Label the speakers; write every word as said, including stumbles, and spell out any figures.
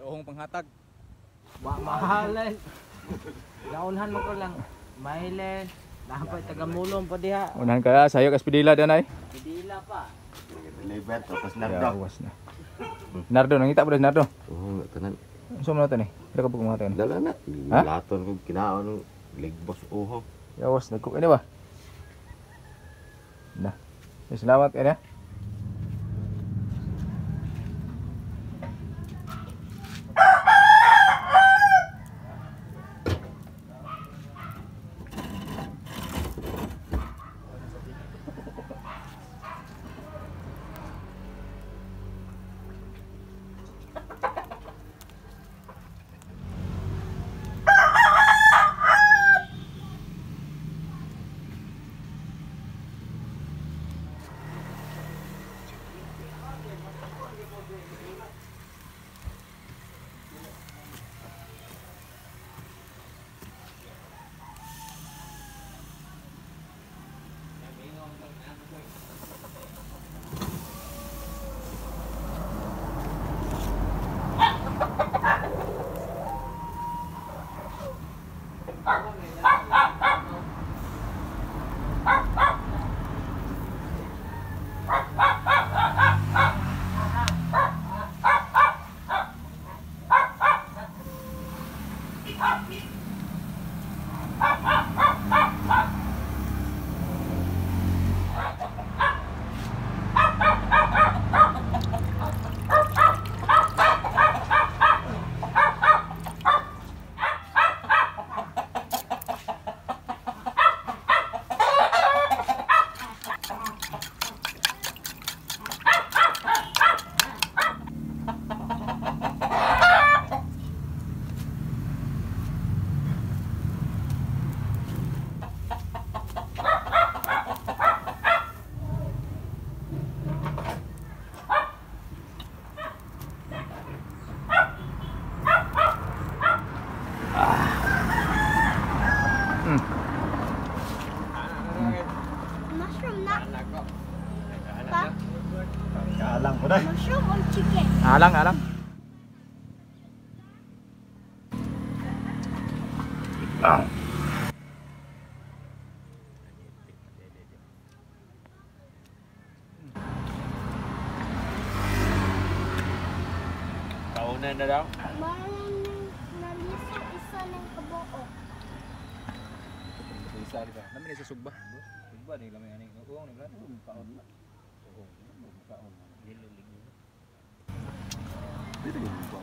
Speaker 1: Ohong panghatag.
Speaker 2: Wa mahal. Naunhan mo ko lang. Mahilen. Dapat taga-mulong pa diha.
Speaker 1: Unahan kaya sayo kas pidila danay.
Speaker 2: Pidila pa.
Speaker 3: Deliver tapos
Speaker 1: Ya,
Speaker 3: nardo.
Speaker 1: awas na. Nardo nangita pa Nardo.
Speaker 3: Oh, tanan.
Speaker 1: Unsa man nato ni? Pila ka pug mga taon?
Speaker 3: Dala na.
Speaker 1: Ha?
Speaker 3: Laton ko kinaon ng ligbos uho.
Speaker 1: Yawas nagcook ini ba? Nah. Selamat kan ya.
Speaker 4: Mushroom na. Pa?
Speaker 3: Kaalang ko dai.
Speaker 4: Mushroom or chicken?
Speaker 1: Alang, alang. Ah.
Speaker 3: Kaunan na daw.
Speaker 4: Maraming nalisa isa ng kabuo.
Speaker 1: Isa di ba? Namin sa sugba. Sugba ni lamay ani. Uong ni brad. Kaon na. Uong. Kaon. Dili ligi.
Speaker 3: Dito yung